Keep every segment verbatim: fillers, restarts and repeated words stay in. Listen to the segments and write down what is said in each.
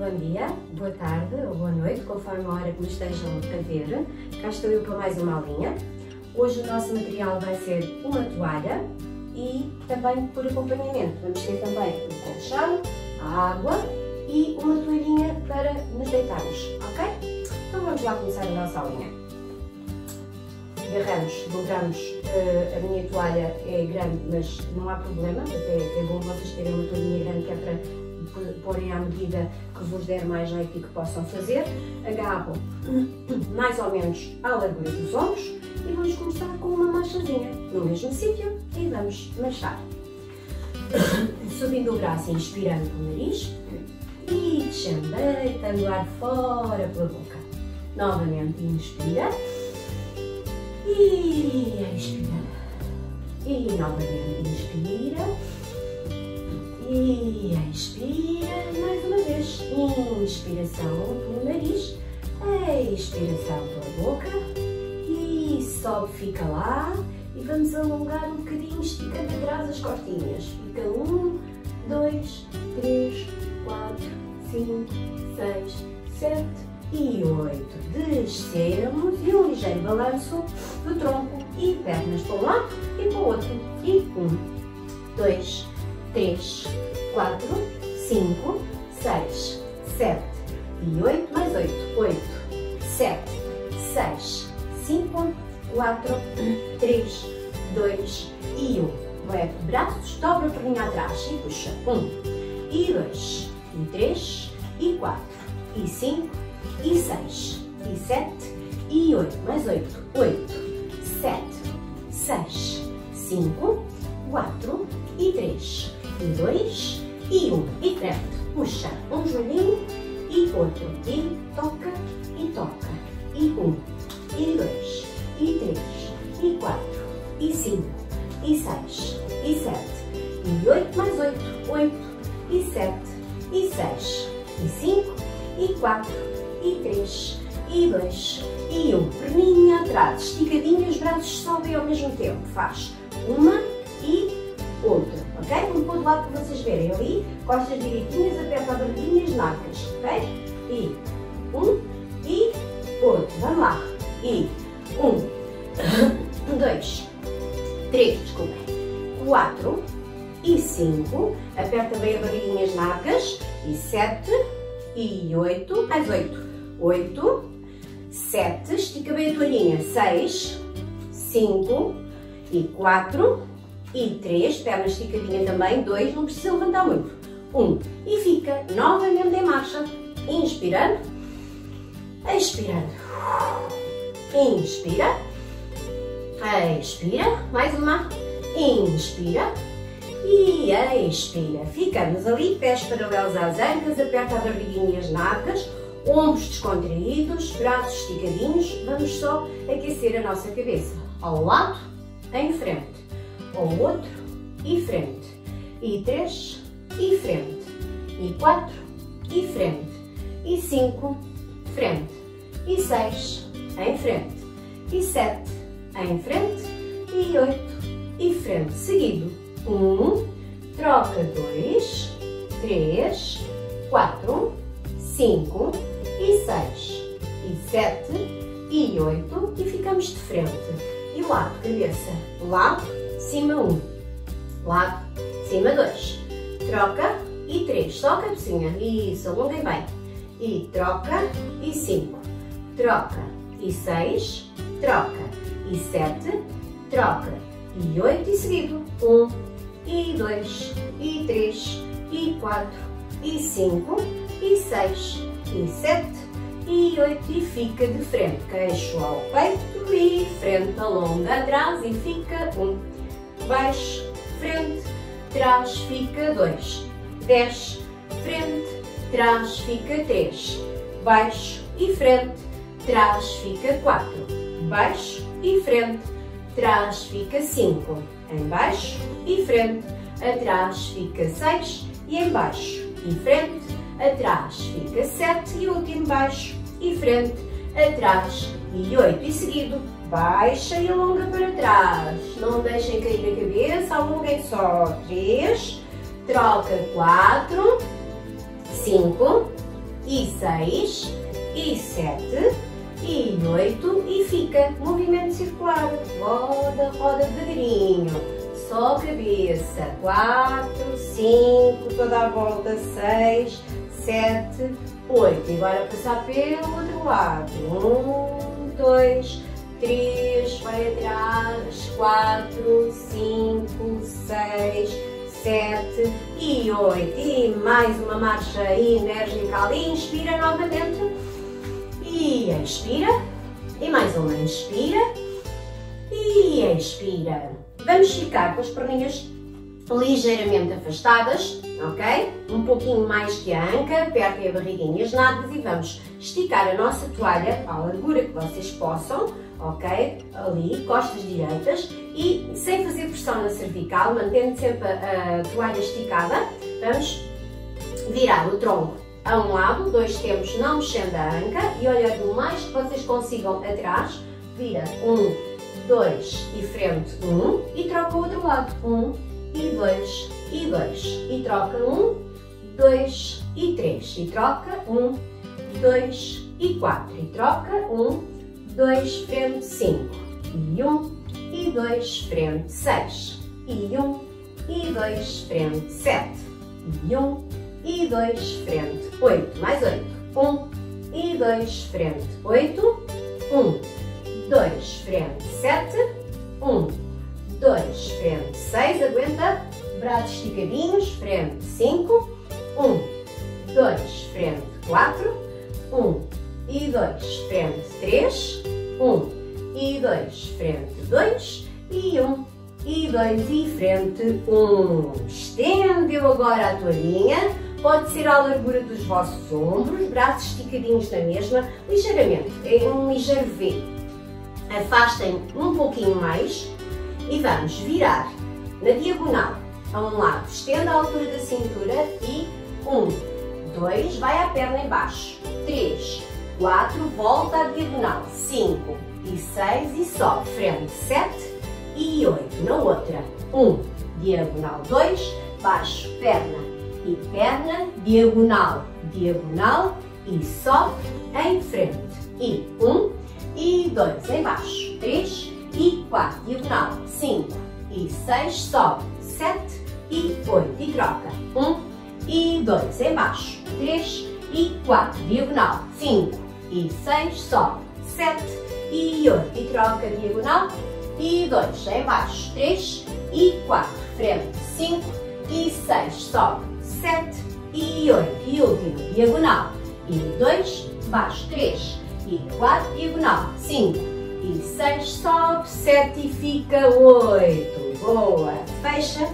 bom dia, boa tarde ou boa noite, conforme a hora que me estejam a ver. Cá estou eu para mais uma aulinha. Hoje o nosso material vai ser uma toalha e também por acompanhamento. Vamos ter também o colchão, a água e uma toalhinha para nos deitarmos, ok? Então vamos lá começar a nossa aulinha. Agarramos, dobramos, uh, a minha toalha é grande, mas não há problema, até é bom vocês terem uma toalhinha grande que é para porem à medida que vos der mais jeito e que possam fazer. Agarro mais ou menos à largura dos ombros e vamos começar com uma manchazinha no mesmo sítio e vamos manchar. Subindo o braço, inspirando pelo nariz e descendo, deitando o ar fora pela boca. Novamente inspira e expira. E novamente inspira. E expira mais uma vez. Inspiração pelo nariz, expiração pela boca e sobe, fica lá. E vamos alongar um bocadinho, esticando atrás as costinhas. Fica um, dois, três, quatro, cinco, seis, sete e oito. Descemos e um ligeiro balanço do tronco e pernas para um lado e para o outro. E um, dois, três, quatro, cinco, seis, sete e oito, mais oito, oito, sete, seis, cinco, quatro, três, dois e um. Leve braços, dobra a perninha atrás e puxa. um, e dois, e três, e quatro, e cinco, e seis, e sete, e oito, mais oito, oito, sete, seis, cinco, quatro, e três, e dois, e um, e frente, puxa um joelhinho e outro, e toca, e toca, e um, e dois, e três, e quatro, e cinco, e seis, e sete, e oito, mais oito, oito, e sete, e seis, e cinco, e quatro, e três, e dois, e um, perninha atrás, esticadinha, os braços sobem ao mesmo tempo, faz uma e outra, ok? Vamos pôr do lado para vocês verem ali, costas direitinhas, aperta a barbinha e as nalgas, ok? E um, e outro, vamos lá, e um, dois, três, desculpem, quatro e cinco, aperta bem a barriguinha e as nalgas, e sete, e oito, mais oito, oito, sete, estica bem a toalhinha, seis, cinco, e quatro, e três, perna esticadinha também, dois, não precisa levantar muito, um, e fica novamente em marcha, inspirando, expirando, inspira, expira, mais uma, inspira e expira, ficamos ali, pés paralelos às ancas, aperta a barriguinha e as nalgas, ombros descontraídos, braços esticadinhos, vamos só aquecer a nossa cabeça, ao lado, em frente, ao outro e frente, e três e frente, e quatro e frente, e cinco, frente, e seis, em frente, e sete, em frente, e oito, e frente, seguido, um, troca dois, três, quatro, cinco, e seis, e sete, e oito, e ficamos de frente, e lado, cabeça, lado, cima um, lado, cima dois, troca e três, só a cabecinha, isso, alonguem bem, e troca e cinco, troca e seis, troca e sete, troca e oito e seguido, um, e dois, e três, e quatro, e cinco, e seis, e sete, e oito e fica de frente, queixo ao peito e frente, alonga atrás e fica um, baixo, frente, trás, fica dois, desce, frente, trás, fica três, baixo e frente, trás, fica quatro, baixo e frente, trás, fica cinco, em baixo e frente, atrás, fica seis e em baixo e frente, atrás, fica sete e último baixo e frente, atrás e oito e seguido, baixa e alonga para trás, não deixem cair a cabeça, alonguem só, três, troca quatro, cinco, e seis, e sete, e oito, e fica movimento circular. Roda, roda devagarinho. Só a cabeça. quatro, cinco, toda a volta. seis, sete, oito. E agora passar pelo outro lado. um, dois, três, vai atrás. quatro, cinco, seis, sete e oito. E mais uma marcha enérgica ali. Inspira novamente. E expira. E mais uma. Inspira. E expira. Vamos ficar com as perninhas ligeiramente afastadas, ok? Um pouquinho mais que a anca, apertem a barriguinha e as nádegas e vamos esticar a nossa toalha à largura que vocês possam, ok? Ali, costas direitas e sem fazer pressão na cervical, mantendo sempre a, a toalha esticada, vamos virar o tronco a um lado, dois tempos não mexendo a anca e olhando o mais que vocês consigam atrás, vira um, dois e frente, um, e troca o outro lado, um, e dois, e dois, e troca um, dois e três, e troca um, dois e quatro, e troca um, dois, frente, cinco, e um, e dois, frente, seis, e um, e dois, frente, sete, e um, e dois, frente, oito, mais oito, um, e dois, frente, oito, um, dois, frente, sete, um, dois, frente, seis, aguenta, braços esticadinhos, frente, cinco, um, dois, frente, quatro, um, e dois, frente, três, um, e dois, frente, dois, e um, e dois, e frente, um. Estendeu agora a toalhinha, pode ser à largura dos vossos ombros, braços esticadinhos na mesma, ligeiramente, é um ligeiro V. Afastem um pouquinho mais e vamos virar na diagonal a um lado, estenda a altura da cintura e um, dois, vai a perna em baixo, três, quatro, volta à diagonal, cinco e seis e sobe, frente, sete e oito, na outra, um, diagonal, dois, baixo, perna e perna, diagonal, diagonal e sobe em frente e um, e dois, em baixo, três e quatro, diagonal, cinco e seis, sobe, sete e oito, e troca, um e dois, em baixo, três e quatro, diagonal, cinco e seis, sobe, sete e oito, e troca, diagonal, e dois, em baixo, três e quatro, frente, cinco e seis, sobe, sete e oito, e último, diagonal, e dois, baixo, três e quatro, diagonal, cinco e seis, sobe, sete e fica oito. Boa! Fecha,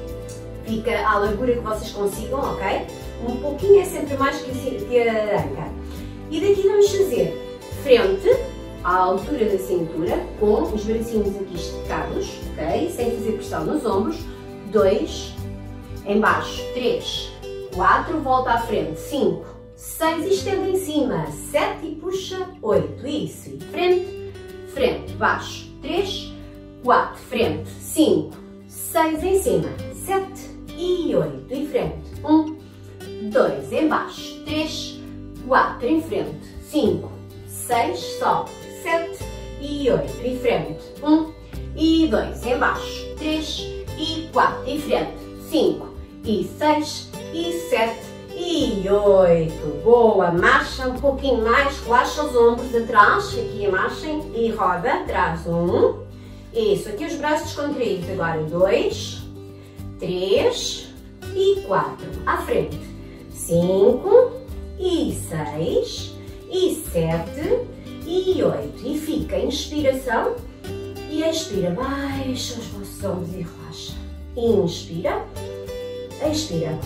fica à largura que vocês consigam, ok? Um pouquinho é sempre mais que a anca. E daqui vamos fazer frente à altura da cintura, com os bracinhos aqui esticados, ok? Sem fazer pressão nos ombros. dois, em baixo, três, quatro, volta à frente, cinco, seis, estende em cima, sete e puxa, oito, isso, e frente, frente, baixo, três, quatro, frente, cinco, seis, em cima, sete e oito, e frente, um, dois, em baixo, três, quatro, em frente, cinco, seis, sobe, sete e oito, e frente, um, e dois, em baixo, três e quatro, e frente, cinco e seis e sete e oito. Boa! Marcha um pouquinho mais, relaxa os ombros atrás, aqui marchem e roda, atrás, um, isso, aqui os braços contraídos, agora dois, três e quatro, à frente, cinco e seis e sete e oito, e fica inspiração e expira, baixa os vossos ombros e relaxa, inspira, expira.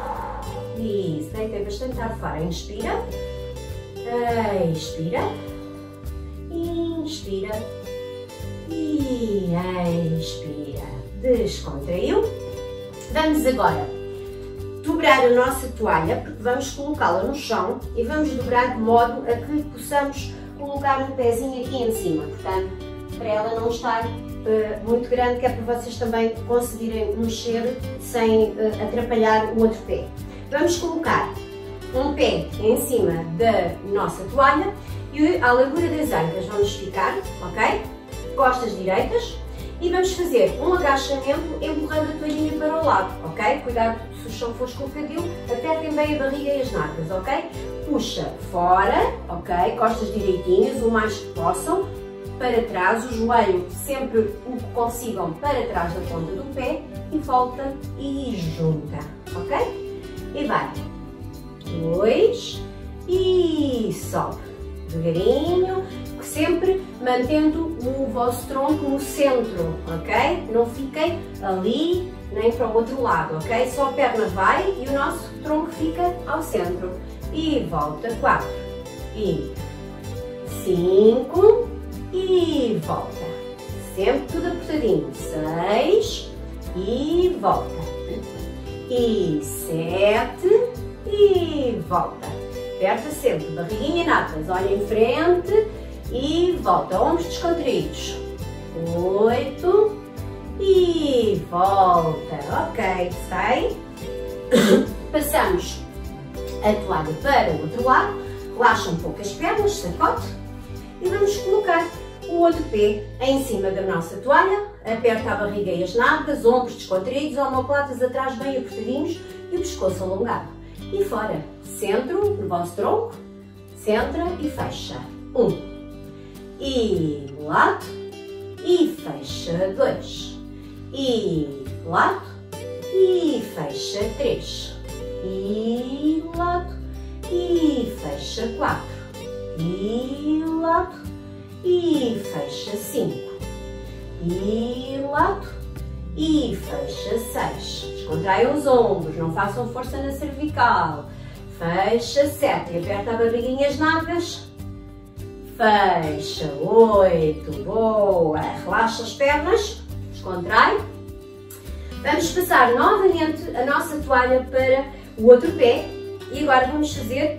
Isso, deita bastante ar fora. Inspira, expira, inspira e expira. Descontraiu. Vamos agora dobrar a nossa toalha, porque vamos colocá-la no chão e vamos dobrar de modo a que possamos colocar um pezinho aqui em cima. Portanto, para ela não estar uh, muito grande, que é para vocês também conseguirem mexer sem uh, atrapalhar o outro pé. Vamos colocar um pé em cima da nossa toalha e a largura das ancas vamos ficar, ok? Costas direitas e vamos fazer um agachamento empurrando a toalhinha para o lado, ok? Cuidado se o chão for escorregadio, apertem bem a barriga e as nádegas, ok? Puxa fora, ok? Costas direitinhas, o mais que possam, para trás, o joelho sempre o que consigam para trás da ponta do pé e volta e junta, ok? E vai, dois e sobe, devagarinho, sempre mantendo o vosso tronco no centro, ok? Não fiquem ali nem para o outro lado, ok? Só a perna vai e o nosso tronco fica ao centro. E volta, quatro, e cinco, e volta. Sempre tudo apertadinho, seis, e volta. E sete, e volta. Aperta sempre, barriguinha e nádegas, olha em frente e volta, ombros descontraídos. Oito, e volta, ok, sai. Passamos a toalha para o outro lado, relaxa um pouco as pernas, sacode e vamos colocar o outro pé em cima da nossa toalha, aperta a barriga e as nádegas, ombros descontraídos, omoplatas atrás bem apertadinhos e o pescoço alongado. E fora, centro no vosso tronco, centra e fecha. Um, e lado, e fecha dois, e lado, e fecha três, e lado, e fecha quatro, e lado, e fecha cinco, e lado, e fecha seis. Descontraiam os ombros, não façam força na cervical. Fecha sete e aperta a barriguinha e as nádegas. Fecha oito, boa. Relaxa as pernas, descontrai. Vamos passar novamente a nossa toalha para o outro pé e agora vamos fazer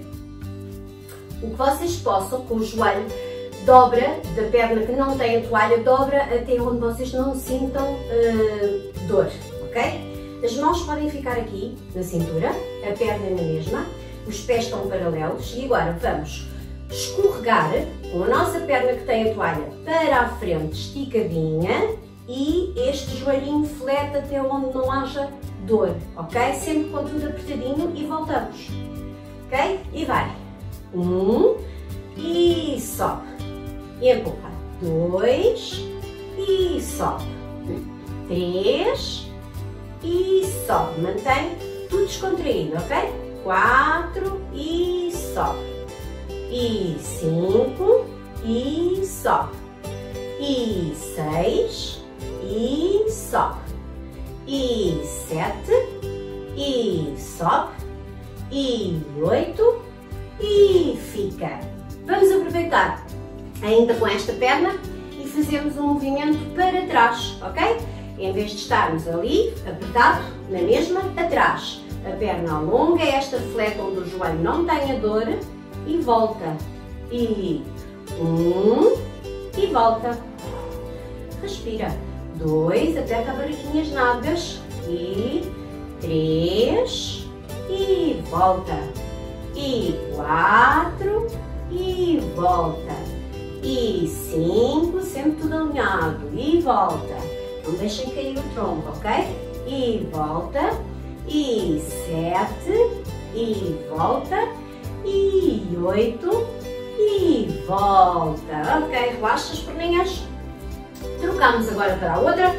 o que vocês possam com o joelho. Dobra da perna que não tem a toalha, dobra até onde vocês não sintam uh, dor, ok? As mãos podem ficar aqui na cintura, a perna na mesma, os pés estão paralelos e agora vamos escorregar com a nossa perna que tem a toalha para a frente, esticadinha, e este joelhinho flete até onde não haja dor, ok? Sempre com tudo apertadinho e voltamos, ok? E vai, um, e sobe. E empurra. Dois e sobe. Três e sobe. Mantém tudo descontraído, ok? Quatro e sobe. E cinco e sobe. E seis e sobe. E sete e sobe. E oito e fica. Vamos aproveitar ainda com esta perna e fazemos um movimento para trás, ok? Em vez de estarmos ali, apertado, na mesma, atrás. A perna alonga, esta flete onde o joelho não tenha dor e volta. E um, e volta. Respira. Dois, aperta a barriguinha, as nádegas. E três, e volta. E quatro, e volta. E cinco, sempre tudo alinhado, e volta. Não deixem cair o tronco, ok? E volta. E sete, e volta. E oito, e volta. Ok, relaxa as perninhas. Trocamos agora para a outra.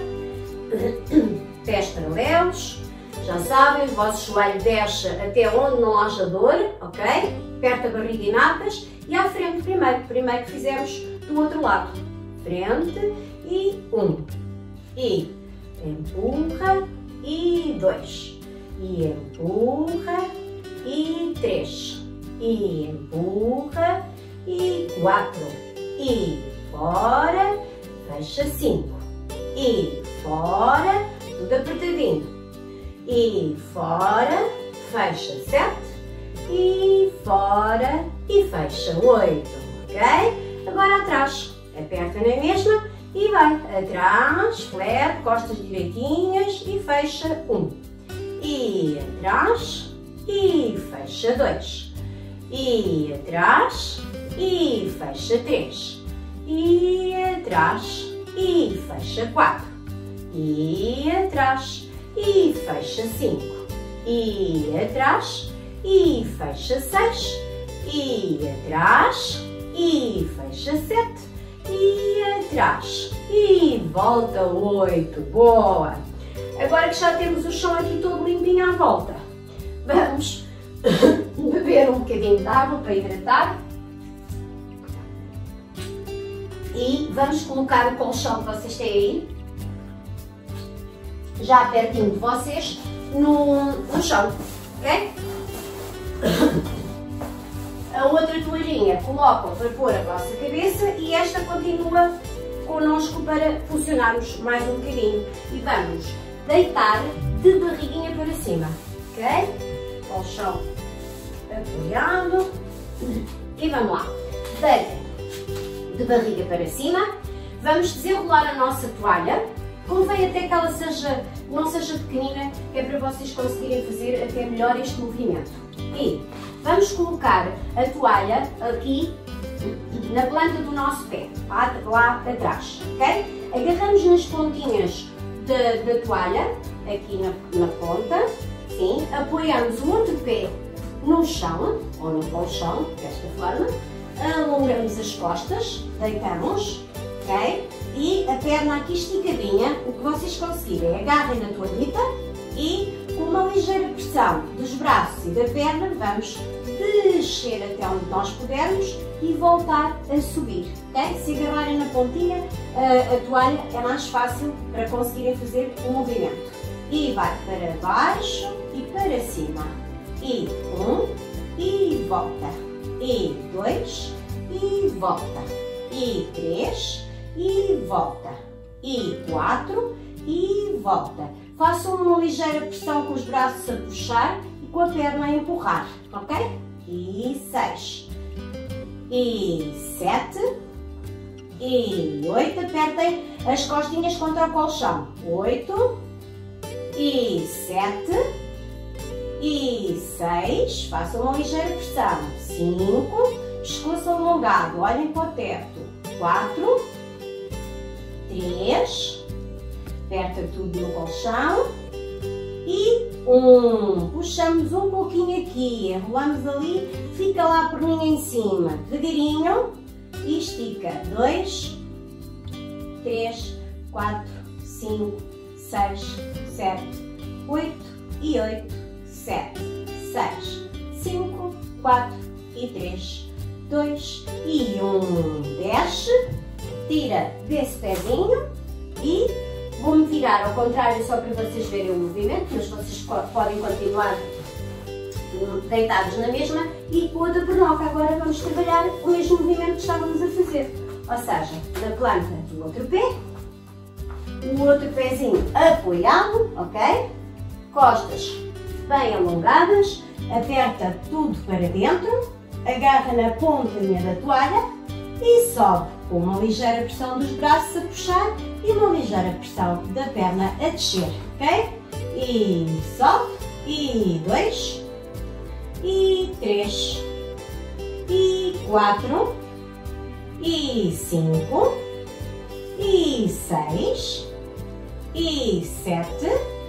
Pés paralelos. Já sabem, o vosso joelho desce até onde não haja dor, ok? Aperta a barriga e nádegas. E à frente primeiro, primeiro que fizemos do outro lado. Frente e um. E empurra e dois. E empurra e três. E empurra e quatro. E fora, fecha cinco. E fora, tudo apertadinho. E fora, fecha sete. E fora e fecha oito, ok? Agora atrás, aperta na mesma e vai atrás, flete, costas direitinhas e fecha um. E atrás e fecha dois. e atrás, e fecha três, e atrás, e fecha quatro, e atrás, e fecha cinco, e atrás, e fecha seis, e atrás, e fecha sete, e atrás, e volta oito. Boa! Agora que já temos o chão aqui todo limpinho à volta, vamos beber um bocadinho de água para hidratar e vamos colocar o colchão que vocês têm aí, já pertinho de vocês, no, no chão, ok? A outra toalhinha colocam para pôr a vossa cabeça e esta continua connosco para funcionarmos mais um bocadinho. E vamos deitar de barriguinha para cima, ok? Colchão apoiado e vamos lá. Deitem de barriga para cima, vamos desenrolar a nossa toalha. Convém até que ela seja, não seja pequenina, que é para vocês conseguirem fazer até melhor este movimento. E vamos colocar a toalha aqui na planta do nosso pé, lá, lá atrás, ok? Agarramos nas pontinhas da, da toalha, aqui na, na ponta, sim, apoiamos o outro pé no chão, ou no colchão, desta forma, alongamos as costas, deitamos, ok? E a perna aqui esticadinha, o que vocês conseguirem, agarrem na toalhita e com uma ligeira pressão dos braços e da perna, vamos descer até onde nós pudermos e voltar a subir, ok? Se agarrarem na pontinha, a, a toalha é mais fácil para conseguirem fazer o movimento. E vai para baixo e para cima. E um, e volta. E dois, e volta. E três, e volta. E quatro, e volta. Façam uma ligeira pressão com os braços a puxar e com a perna a empurrar, ok? E seis, e sete, e oito. Apertem as costinhas contra o colchão. Oito, e sete, e seis. Façam uma ligeira pressão. Cinco, pescoço alongado, olhem para o teto. Quatro, três, aperta tudo no colchão. E um, puxamos um pouquinho aqui, enrolamos ali, fica lá a perninha em cima, devagarinho, e estica. Dois, três, quatro, cinco, seis, sete, oito e oito, sete, seis, cinco, quatro e três, dois e um. Desce, tira desse pezinho e vou-me virar ao contrário só para vocês verem o movimento, mas vocês podem continuar deitados na mesma e com a outra pernoca. Agora vamos trabalhar o mesmo movimento que estávamos a fazer, ou seja, da planta do outro pé, o outro pezinho apoiado, ok? Costas bem alongadas, aperta tudo para dentro, agarra na pontinha da toalha e sobe com uma ligeira pressão dos braços a puxar e uma ligeira pressão da perna a descer, ok? E sobe, e dois, e três, e quatro, e cinco, e seis, e sete,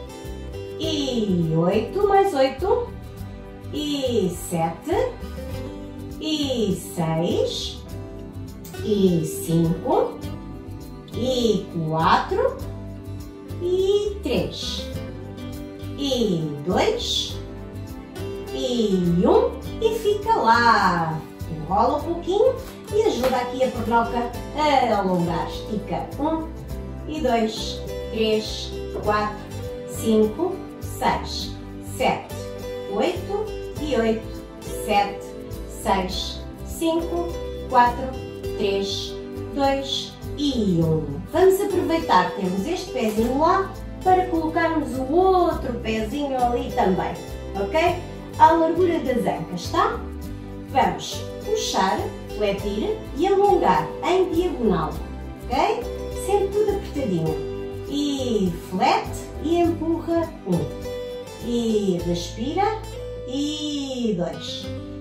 e oito, mais oito, e sete, e seis, e cinco, e quatro, e três, e dois, e um, e fica lá. Enrola um pouquinho e ajuda aqui a pernoca a alongar. Estica. Um, e dois, três, quatro, cinco, seis, sete, oito, e oito, sete, seis, cinco, quatro, três, dois e um. Vamos aproveitar que temos este pezinho lá para colocarmos o outro pezinho ali também, ok? À largura das ancas, tá? Vamos puxar, fletir e alongar em diagonal, ok? Sempre tudo apertadinho. E flete e empurra um. E respira. E dois.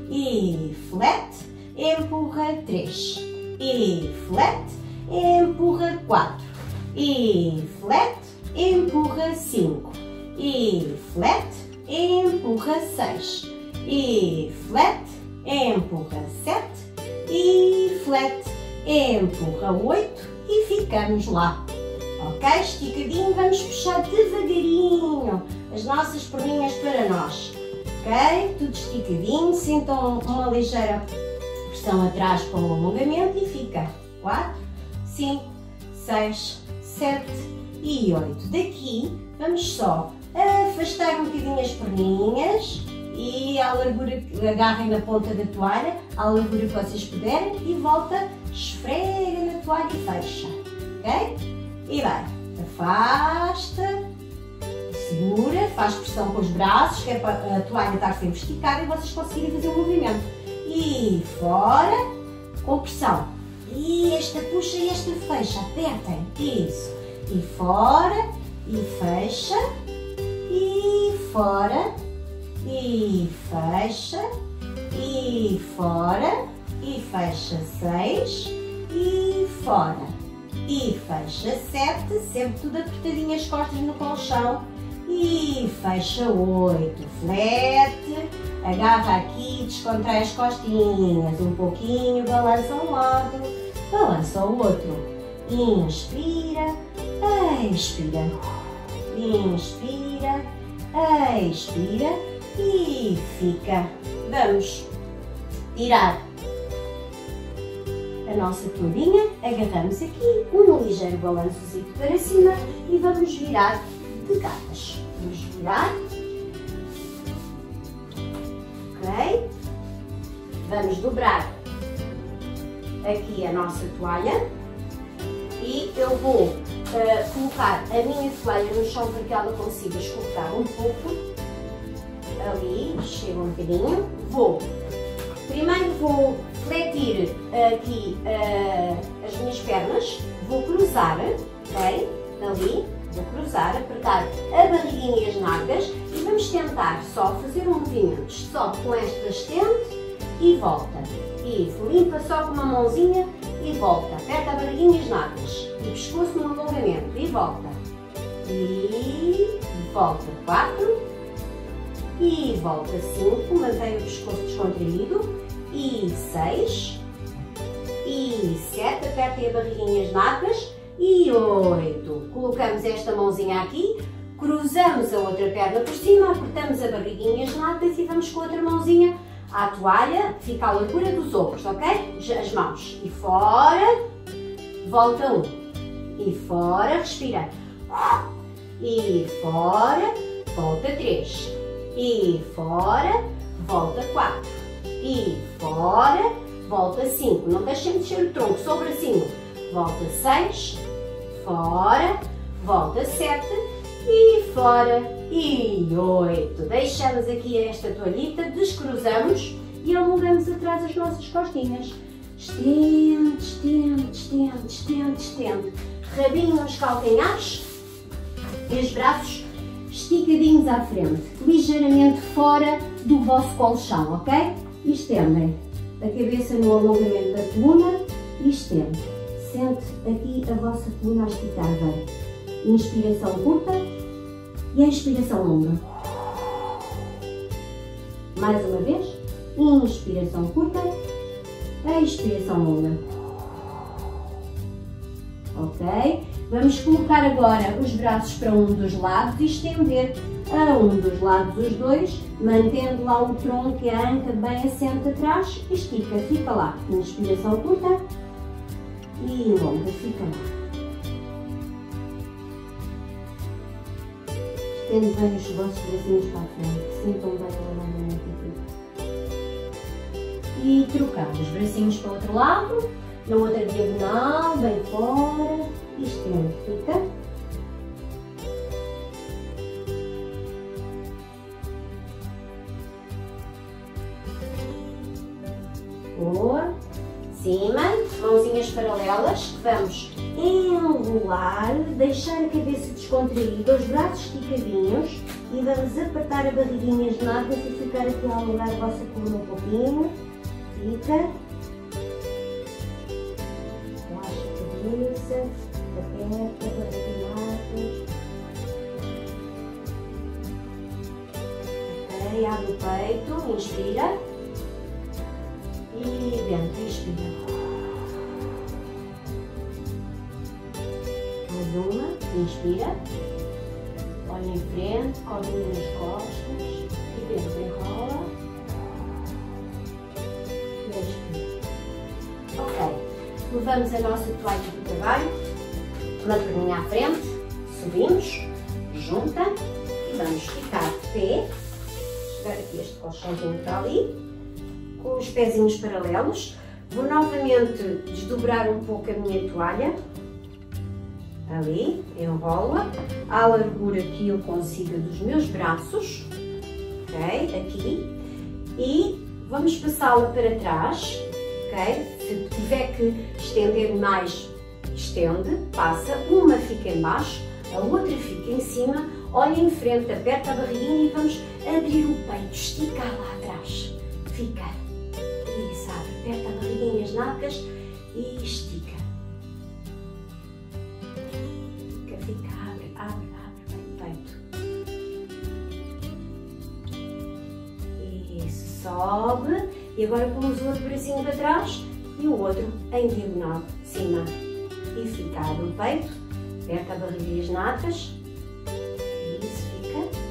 e flat, empurra três, e flat, empurra quatro, e flat, empurra cinco, e flat, empurra seis, e flat, empurra sete, e flat, empurra oito e ficamos lá. Ok? Esticadinho, vamos puxar devagarinho as nossas perninhas para nós. Ok? Tudo esticadinho, sintam uma ligeira pressão atrás com o alongamento e fica quatro, cinco, seis, sete e oito. Daqui vamos só afastar um bocadinho as perninhas e a largura, agarrem na ponta da toalha, a largura que vocês puderem e volta, esfrega na toalha e fecha. Ok? E vai, afasta, segura, faz pressão com os braços, que é para a toalha estar sempre esticada e vocês conseguirem fazer o movimento. E fora, com pressão. E esta puxa e esta fecha, apertem, isso. E fora, e fecha, e fora, e fecha, e fora, e fecha seis, e fora. E fecha sete, sempre tudo apertadinho as costas no colchão. E fecha oito, flat, agarra aqui, descontrai as costinhas um pouquinho, balança um lado, balança o outro. Inspira, expira, inspira, expira e fica. Vamos tirar a nossa toalhinha, agarramos aqui, um ligeiro balançozinho para cima e vamos virar de gatas. Vamos virar. Ok? Vamos dobrar aqui a nossa toalha e eu vou uh, colocar a minha toalha no chão para que ela consiga escorregar um pouco. Ali, chega um bocadinho. Vou, primeiro vou fletir aqui uh, as minhas pernas, vou cruzar, ok? Ali, vou cruzar, apertar a barriguinha e as nádegas e vamos tentar só fazer um movimento. Sobe com esta estende e volta. Isso, limpa só com uma mãozinha e volta. Aperta a barriguinha e as nádegas e pescoço no alongamento e volta. E volta quatro e volta cinco, mantém o pescoço descontraído. E seis, e sete, apertem a barriguinha e as nádegas, e oito. Colocamos esta mãozinha aqui, cruzamos a outra perna por cima, apertamos a barriguinha e as nádegas e vamos com a outra mãozinha à toalha, fica à largura dos ombros, ok? As mãos. E fora, volta um. E fora, respira. E fora, volta três. E fora, volta quatro. E fora, volta cinco, não deixem de mexer o tronco, só o bracinho, volta seis, fora, volta sete e fora e oito. Deixamos aqui esta toalhita, descruzamos e alongamos atrás as nossas costinhas. Estende, estende, estende, estende, estende. Rabinho nos calcanhares e os braços esticadinhos à frente, ligeiramente fora do vosso colchão, ok? E estendem a cabeça no alongamento da coluna e estende. Sente aqui a vossa coluna a esticar bem. Inspiração curta e expiração longa. Mais uma vez. Inspiração curta, expiração longa. Ok? Vamos colocar agora os braços para um dos lados e estender a um dos lados os dois, mantendo lá o tronco e a anca bem assente atrás, estica, fica lá. Inspiração curta e longa, fica lá. Estende bem os vossos bracinhos para a frente, sintam bem o alongamento aqui. E trocamos os bracinhos para o outro lado, na outra diagonal, bem fora, e estende, fica. Boa. Cima, mãozinhas paralelas, vamos enrolar, deixar a cabeça descontraída, os braços esticadinhos E vamos apertar a barriguinha, as nádegas e ficar aqui a alongar a vossa coluna um pouquinho. Fica. Relaxa a cabeça. Aperta, barriguinha, nádegas. Ok, abre o peito, inspira. E dentro, inspira. Mais uma, inspira. Olha em frente, cobre as costas. E dentro, enrola. E inspira. Ok, levamos a nossa toalha de trabalho. Uma perninha à frente. Subimos, junta. E vamos ficar de pé. Chegar aqui este colchãozinho para ali. Com os pezinhos paralelos, vou novamente desdobrar um pouco a minha toalha, ali, enrola, à largura que eu consiga dos meus braços, ok, aqui, e vamos passá-la para trás, ok, se tiver que estender mais, estende, passa, uma fica em baixo, a outra fica em cima, olha em frente, aperta a barriguinha e vamos abrir o peito, esticar lá atrás, fica. Isso, abre, aperta a barriguinha, as nádegas e estica. Fica, fica, abre, abre, abre bem o peito. Isso, sobe. E agora pomos o outro bracinho para trás e o outro em diagonal, cima. E fica, abre o peito, aperta a barriga e as nádegas. Isso, fica.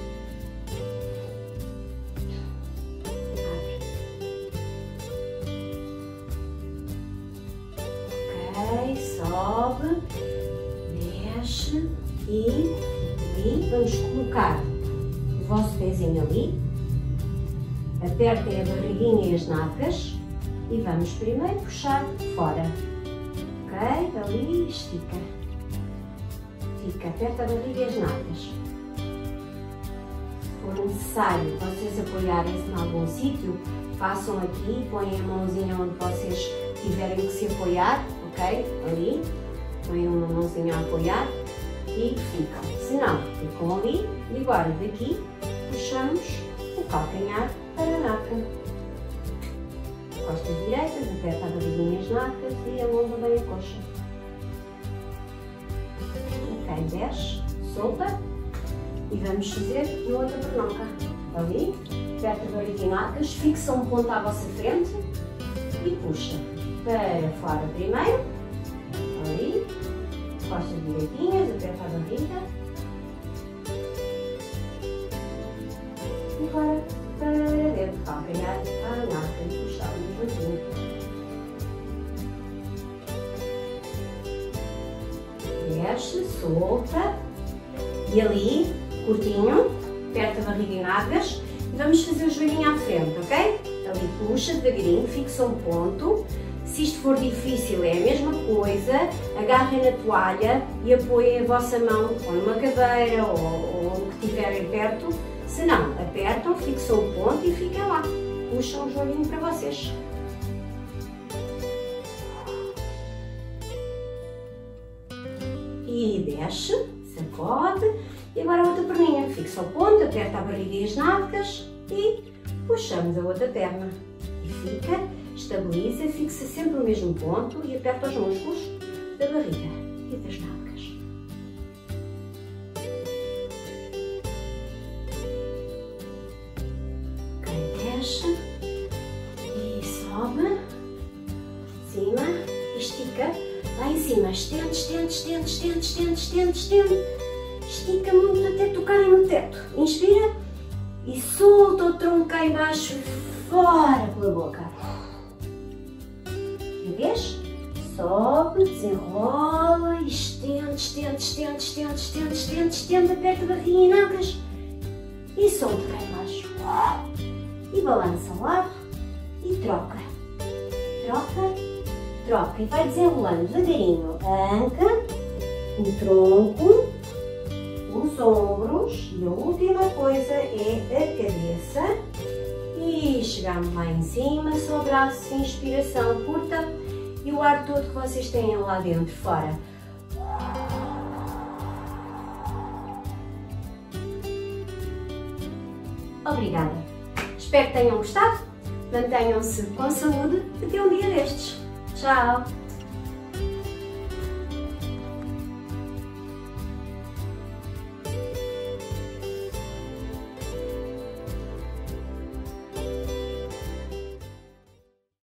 Sobe, desce e, e vamos colocar o vosso pezinho ali, apertem a barriguinha e as nádegas e vamos primeiro puxar fora, ok? Ali, estica, fica, aperta a barriga e as nádegas. Se for necessário vocês apoiarem-se em algum sítio, façam aqui, põem a mãozinha onde vocês tiverem que se apoiar. Ok? Ali, põem uma mãozinha a apoiar e ficam. Se não, ficam ali e agora daqui puxamos o calcanhar para a naca. Costas direitas, aperta a barriguinha as nacas e alonga bem a coxa. Ok, desce, solta e vamos fazer na outra pernonca. Ali, aperta a barriguinha nacas, fixa um ponto à vossa frente e puxa. Para fora primeiro, ali, costas direitinhas, aperta a barriga e agora para dentro, calcanhar à naca e puxar-nos juntinho. Desce, solta e ali, curtinho, aperta a barriga e nádegas e vamos fazer o joelhinho à frente, ok? Ali puxa devagarinho, fixa um ponto. Se isto for difícil, é a mesma coisa, agarrem na toalha e apoiem a vossa mão ou numa cadeira ou, ou o que tiverem perto. Se não, apertam, fixam o ponto e fiquem lá. Puxam o joelhinho para vocês. E desce, sacode. E agora a outra perninha. Fixa o ponto, aperta a barriga e as nádegas e puxamos a outra perna. E fica. Estabiliza, fixa sempre o mesmo ponto e aperta os músculos da barriga e das nádegas. Ok, desce e sobe, cima, estica, lá em cima, estende, estende, estende, estende, estende, estende, estende, estica muito até tocarem no teto. Inspira e solta o tronco cá embaixo e fora pela boca. Vês? Sobe, desenrola, estende, estende, estende, estende, estende, estende, estende, aperta a barriguinha e nádegas e solta cá embaixo. E balança ao lado e troca. Troca, troca e vai desenrolando devagarinho. Anca, o tronco, os ombros e a última coisa é a cabeça. E chegamos lá em cima, só o braço, inspiração curta e o ar todo que vocês têm lá dentro, fora. Obrigada. Espero que tenham gostado. Mantenham-se com saúde até um dia destes. Tchau!